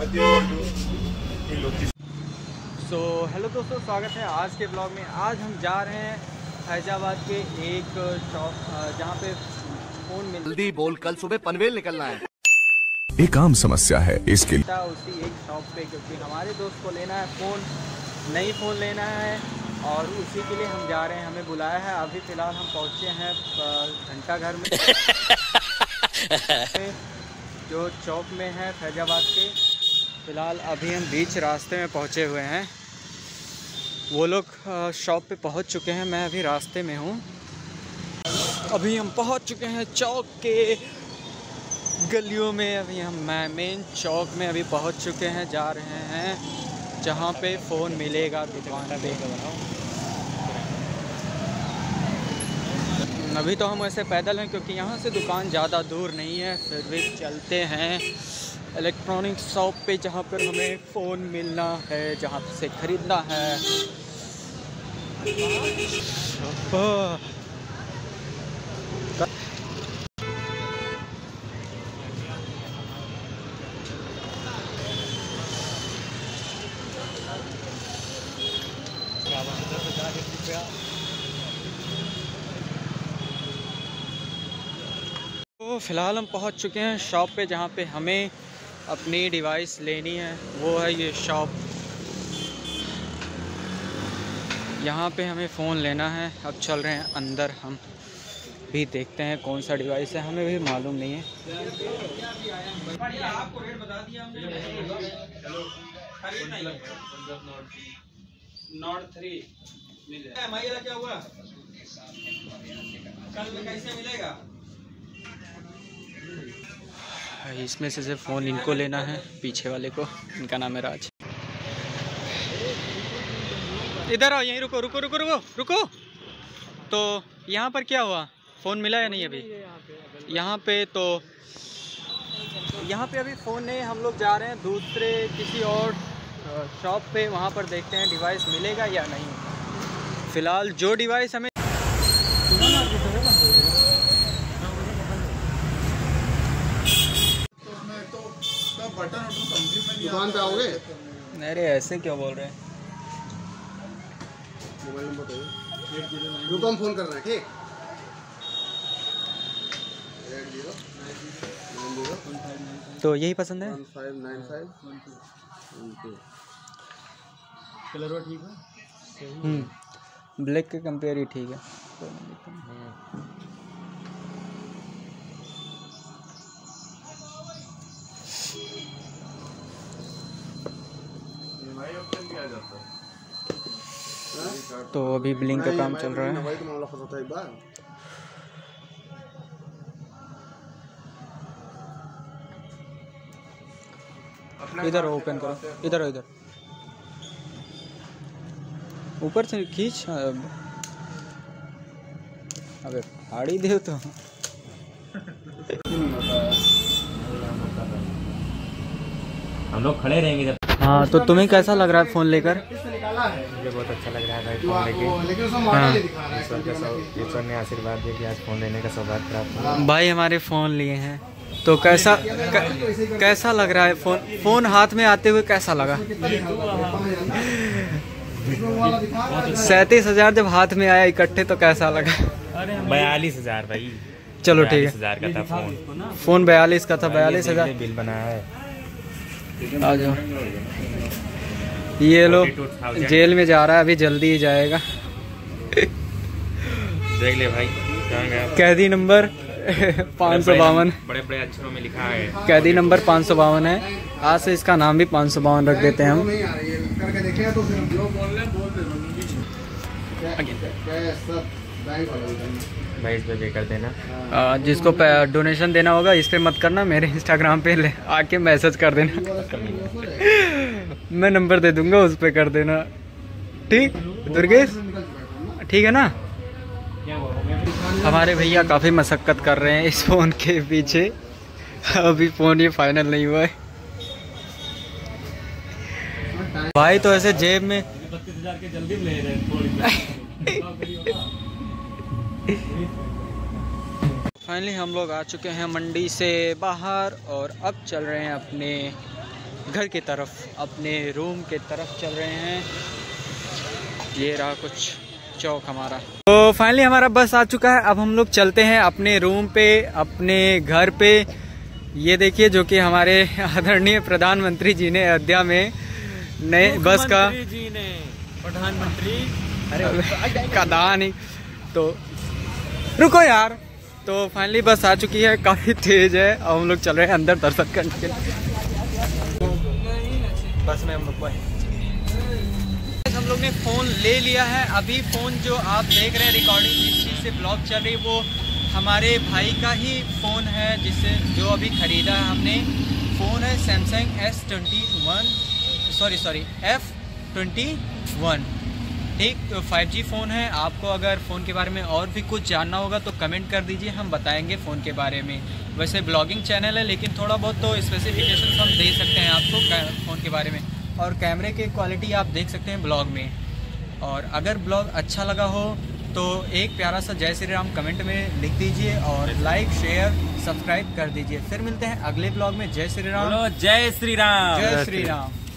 So hello दोस्तों, स्वागत है आज के ब्लॉग में। आज हम जा रहे हैं फैजाबाद के एक शॉप जहाँ पे फ़ोन मिलता। जल्दी बोल, कल सुबह पनवेल निकलना है। एक आम समस्या है इसके लिए उसी एक शॉप पे, क्योंकि हमारे दोस्त को लेना है फ़ोन, नई फ़ोन लेना है और उसी के लिए हम जा रहे हैं। हमें बुलाया है। अभी फ़िलहाल हम पहुँचे हैं घंटाघर में जो चौक में है फैजाबाद के। फ़िलहाल अभी हम बीच रास्ते में पहुँचे हुए हैं। वो लोग शॉप पे पहुँच चुके हैं, मैं अभी रास्ते में हूँ। अभी हम पहुँच चुके हैं चौक के गलियों में। अभी हम मेन चौक में अभी पहुँच चुके हैं, जा रहे हैं जहाँ पे फ़ोन मिलेगा दुकान पे। अभी तो हम वैसे पैदल हैं क्योंकि यहाँ से दुकान ज़्यादा दूर नहीं है, फिर भी चलते हैं इलेक्ट्रॉनिक शॉप पे जहाँ पर हमें फ़ोन मिलना है, जहाँ से ख़रीदना है। तो फ़िलहाल हम पहुंच चुके हैं शॉप पे जहां पे हमें अपनी डिवाइस लेनी है। वो है ये शॉप, यहाँ पे हमें फ़ोन लेना है। अब चल रहे हैं अंदर, हम भी देखते हैं कौन सा डिवाइस है, हमें भी मालूम नहीं है। आपको रेट बता दिया हमने। नॉट 3 मिलेगा। क्या हुआ कल कैसे मिलेगा? इसमें से फ़ोन इनको लेना है, पीछे वाले को। इनका नाम है राज। इधर आओ, यहीं रुको रुको रुको रुको रुको। तो यहाँ पर क्या हुआ, फ़ोन मिला या नहीं अभी? यहाँ पे अभी फ़ोन नहीं। हम लोग जा रहे हैं दूसरे किसी और शॉप पे, वहाँ पर देखते हैं डिवाइस मिलेगा या नहीं। फ़िलहाल जो डिवाइस हमें दुकान पे आओगे? अरे ऐसे क्यों बोल रहे हैं? मोबाइल नंबर बताइए। रुको, हम फ़ोन कर रहे हैं। ठीक, 80 तो यही पसंद है। 1595 कलर वो ठीक है। ब्लैक के कंपेयर ही ठीक है। तो अभी बिलिंग का काम चल रहा है। इधर ओपन करो, इधर इधर ऊपर से खींच। अबे फाड़ी दे तो। हम लोग खड़े रहेंगे जब। हाँ, तो तुम्हें कैसा लग रहा है फ़ोन लेकर? मुझे बहुत अच्छा लग रहा है भाई फ़ोन लेके। ईश्वर ने आशीर्वाद दिया कि आज फ़ोन लेने का सौभाग्य प्राप्त हुआ। भाई हमारे फ़ोन लिए हैं, तो कैसा लग रहा है फ़ोन हाथ में आते हुए कैसा लगा? 37,000 जब हाथ में आया इकट्ठे तो कैसा लगा? 42,000 भाई। चलो ठीक है, 42,000 का था फ़ोन 42 का था। 42,000 बिल बनाया है। आ जाओ। ये लो, जेल में जा रहा है, अभी जल्दी ही जाएगा। देख ले भाई, कैदी नंबर 552। बड़े बड़े अक्षरों में लिखा है। कैदी नंबर 552 है। आज से इसका नाम भी 552 रख देते हैं हम। भाई इस पे कर देना। जिसको डोनेशन देना होगा इस पे मत करना, मेरे इंस्टाग्राम पे आके मैसेज कर देना। मैं नंबर दे दूंगा, उस पे कर देना। ठीक दुर्गेश, ठीक है ना? हमारे भैया काफ़ी मशक्क़त कर रहे हैं इस फ़ोन के पीछे। अभी फ़ोन ये फाइनल नहीं हुआ है भाई। तो ऐसे जेब में 32,000 के जल्दी ले रहे हैं। फाइनली हम लोग आ चुके हैं मंडी से बाहर और अब चल रहे हैं अपने घर की तरफ, अपने रूम के तरफ चल रहे हैं। ये रहा कुछ चौक हमारा। तो फाइनली हमारा बस आ चुका है। अब हम लोग चलते हैं अपने रूम पे, अपने घर पे। ये देखिए जो कि हमारे आदरणीय प्रधानमंत्री जी ने अयोध्या में नए बस का जी ने प्रधानमंत्री अरे कदा नहीं तो रुको यार। तो फाइनली बस आ चुकी है, काफ़ी तेज है। अब हम लोग चल रहे हैं अंदर दर्शन करने के लिए। बस में हम लोग हम लोग ने फ़ोन ले लिया है। अभी फ़ोन जो आप देख रहे हैं रिकॉर्डिंग जिस चीज़ से ब्लॉग चल रही है वो हमारे भाई का ही फ़ोन है, जिससे जो अभी ख़रीदा है हमने। फ़ोन है सैमसंग S21 F21, ठीक। तो 5G फ़ोन है। आपको अगर फ़ोन के बारे में और भी कुछ जानना होगा तो कमेंट कर दीजिए, हम बताएंगे फ़ोन के बारे में। वैसे ब्लॉगिंग चैनल है लेकिन थोड़ा बहुत तो स्पेसिफिकेशन हम दे सकते हैं आपको फ़ोन के बारे में। और कैमरे की क्वालिटी आप देख सकते हैं ब्लॉग में। और अगर ब्लॉग अच्छा लगा हो तो एक प्यारा सा जय श्री राम कमेंट में लिख दीजिए और लाइक शेयर सब्सक्राइब कर दीजिए। फिर मिलते हैं अगले ब्लॉग में। जय श्री राम। जय श्री राम। जय श्री राम।